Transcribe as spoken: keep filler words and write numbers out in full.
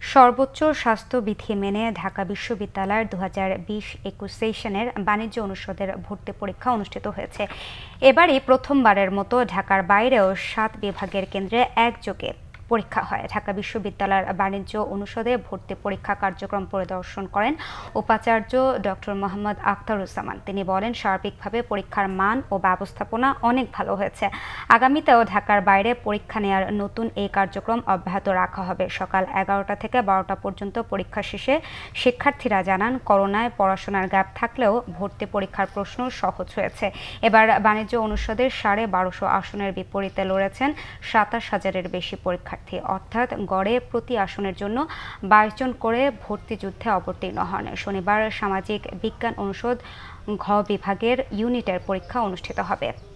সর্বোচ্চ স্বাস্থ্যবিধি মেনে ঢাকা বিশ্ববিদ্যালয়ের দু হাজার বিশ একুশ সেশনের বাণিজ্য অনুষদের ভর্তি পরীক্ষা অনুষ্ঠিত হয়েছে। এবারই প্রথমবারের মতো ঢাকার বাইরেও সাত বিভাগের কেন্দ্রে একযোগে পরীক্ষা হয়। ঢাকা বিশ্ববিদ্যালয়ের বাণিজ্য অনুষদে ভর্তি পরীক্ষা কার্যক্রম পরিদর্শন করেন উপাচার্য ডক্টর মোহাম্মদ আখতারুজ্জামান। তিনি বলেন, সার্বিকভাবে পরীক্ষার মান ও ব্যবস্থাপনা অনেক ভালো হয়েছে। আগামীতেও ঢাকার বাইরে পরীক্ষা নেওয়ার নতুন এই কার্যক্রম অব্যাহত রাখা হবে। সকাল এগারোটা থেকে বারোটা পর্যন্ত পরীক্ষা শেষে শিক্ষার্থীরা জানান, করোনায় পড়াশোনার গ্যাপ থাকলেও ভর্তি পরীক্ষার প্রশ্ন সহজ হয়েছে। এবার বাণিজ্য অনুষদের সাড়ে বারোশো আসনের বিপরীতে লড়েছেন সাতাশ হাজারের বেশি পরীক্ষা, অর্থাৎ গড়ে প্রতি আসনের জন্য বাইশ জন করে ভর্তি যুদ্ধে অবতীর্ণ হন। শনিবার সামাজিক বিজ্ঞান অনুষদ ঘ বিভাগের ইউনিটের পরীক্ষা অনুষ্ঠিত হবে।